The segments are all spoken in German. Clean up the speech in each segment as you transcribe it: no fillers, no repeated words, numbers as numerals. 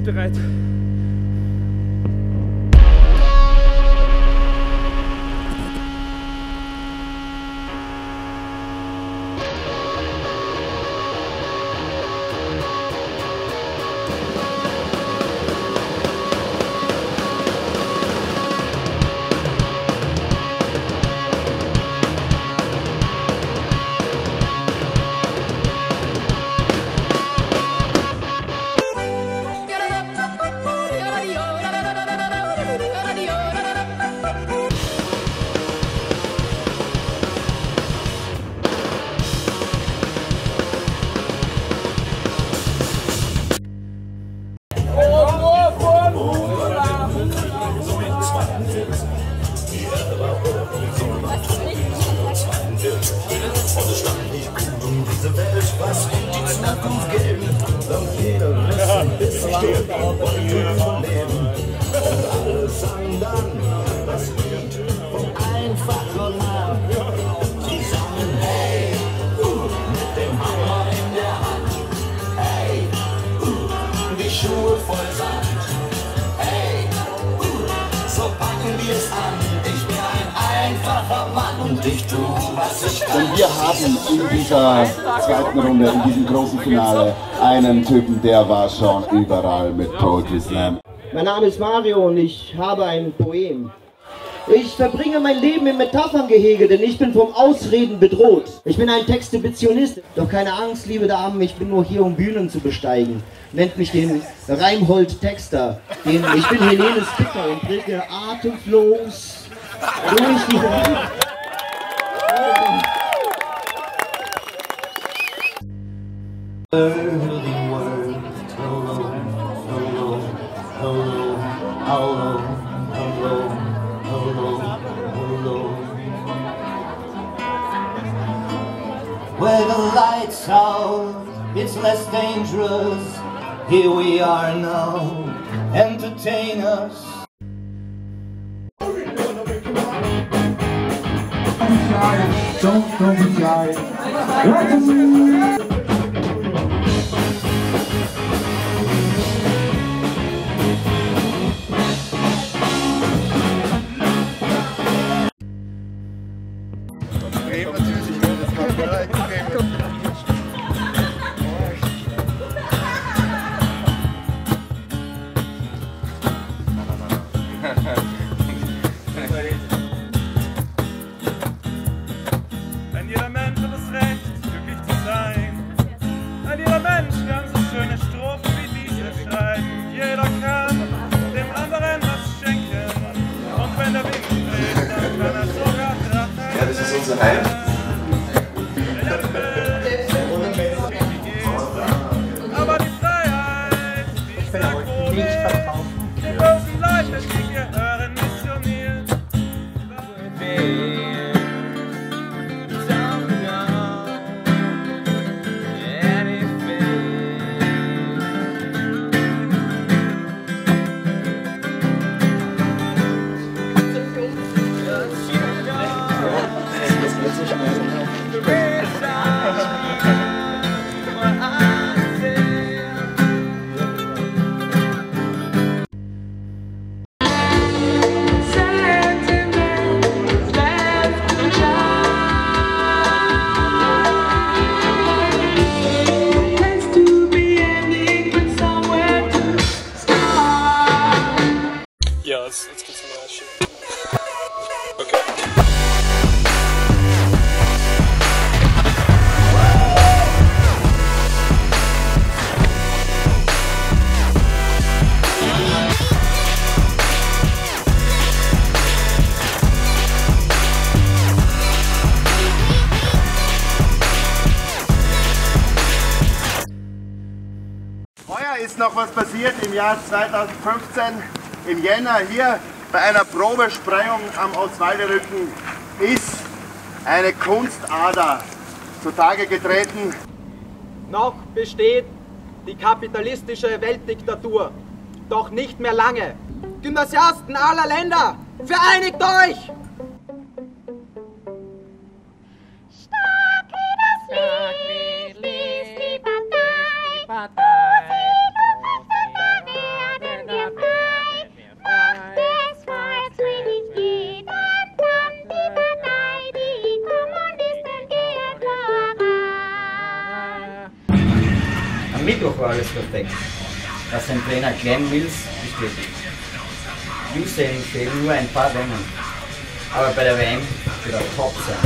bist bereit. Schuhe voll Sand. Hey, so packen wir es an. Ich bin ein einfacher Mann und ich tu, was ich kann. Und wir haben in dieser zweiten Runde, in diesem großen Finale, einen Typen, der war schon überall mit Poetry Slam. Mein Name ist Mario und ich habe ein Poem. Ich verbringe mein Leben im Metapherngehege, denn ich bin vom Ausreden bedroht. Ich bin ein Texteditionist. Doch keine Angst, liebe Damen, ich bin nur hier, um Bühnen zu besteigen. Nennt mich den Reimhold-Texter. Ich bin Helenes Picker und blicke atemlos durch die Welt. Where the lights out, it's less dangerous. Here we are now, entertain us. Don't be shy. Denn jeder Mensch hat das Recht, glücklich zu sein. Denn jeder Mensch kann so schöne Strophen wie diese schreiben. Jeder kann dem anderen was schenken. Und wenn der Wind dreht, dann kann er sogar Drachen. Ja, das ist unser Heim. Aber die Freiheit, die sagt wohl mehr. Den bösen Leuten, die gehören missioniert. Ja, jetzt geht's mal schön. Okay. Heuer ist noch was passiert im Jahr 2015 im Jänner hier bei einer Probesprayung am Oswalderrücken ist eine Kunstader zutage getreten. Noch besteht die kapitalistische Weltdiktatur, doch nicht mehr lange. Gymnasiasten aller Länder, vereinigt euch! Stark wie das Lied, die Partei, Am Mittwoch war alles perfekt, was sein Trainer Glenn Mills bestätigt. Usain fehlen nur ein paar Rennen, aber bei der WM wird er top sein.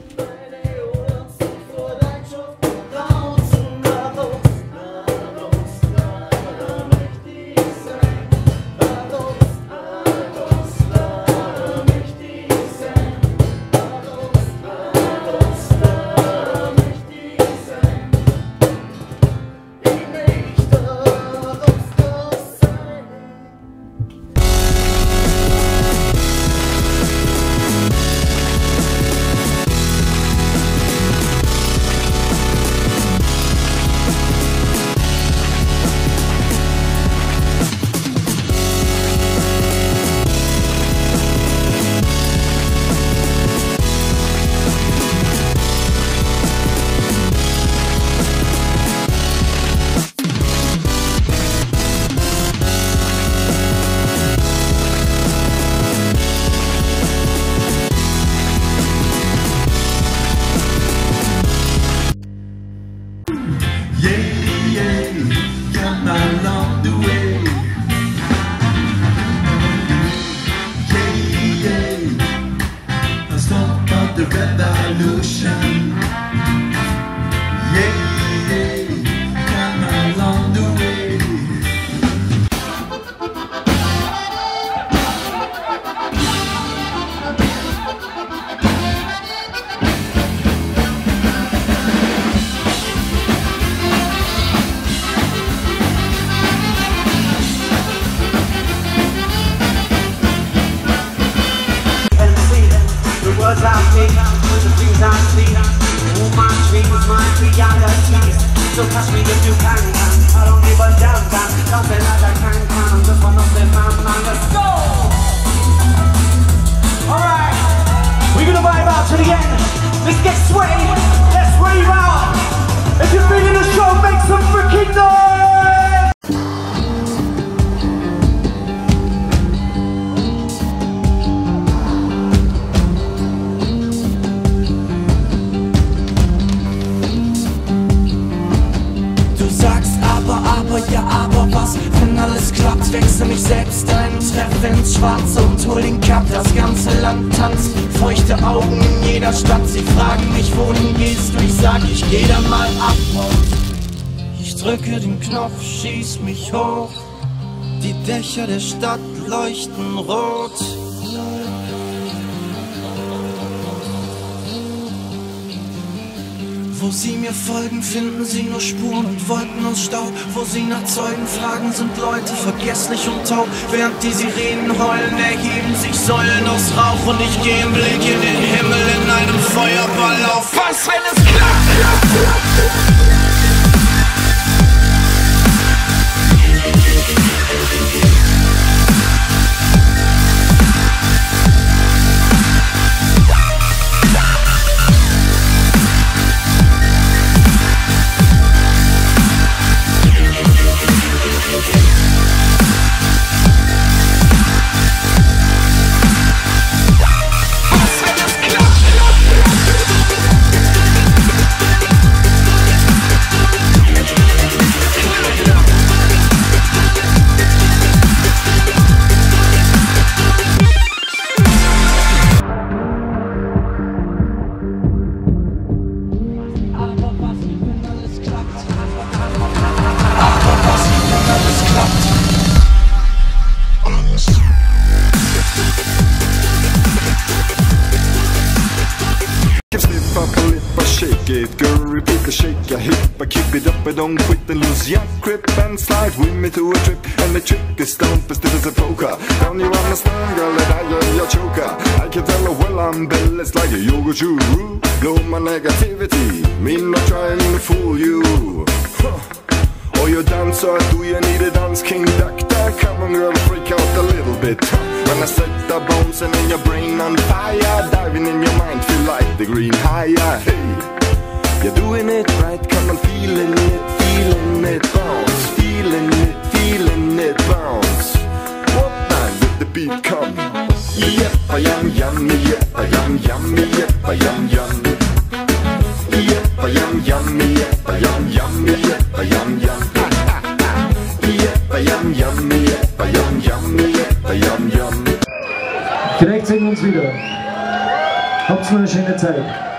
So catch me if you can. I don't give a damn. Don't feel like I can. I'm just one of them, man. Let's go! Alright, we're gonna vibe out to the end. Let's get sweaty. Let's rave out. If you're feeling the show, make some freaking noise! Ja, aber was, wenn alles klappt, wechsel mich selbst ein, treffe ins Schwarze und hol den Cup. Das ganze Land tanzt, feuchte Augen in jeder Stadt. Sie fragen mich, wohin gehst du? Ich sag, ich geh da mal ab. Ich drücke den Knopf, schieß mich hoch. Die Dächer der Stadt leuchten rot. Wo sie mir folgen, finden sie nur Spuren und Wolken aus Staub. Wo sie nach Zeugen fragen, sind Leute vergesslich und taub. Während die Sirenen heulen, erheben sich Säulen aus Rauch. Und ich gehe im Blick in den Himmel in einem Feuerball auf. Was, wenn es klappt? Girl, repeat the shake your hip, but keep it up, but don't quit and lose your grip and slide with me to a trip. And the trick is don't as stiff as a poker. Don't you understand, girl, that I am your choker? I can tell her well I'm balanced like a yoga guru. No my negativity, me not trying to fool you. Or your dancer, do you need a dance king doctor? Come on girl, freak out a little bit. When I set the bones and in your brain on fire, diving in your mind, feel like the green higher. Hey, you're doing it right, come on, feeling it, bounce. Feeling it, bounce. What time did the beat come? Yep, yum, yep, yum, yep, yum, yum. Yep, yum, yep, yum, yum, yep, yum, yum. Vielleicht sehen wir uns wieder. Habt noch eine schöne Zeit.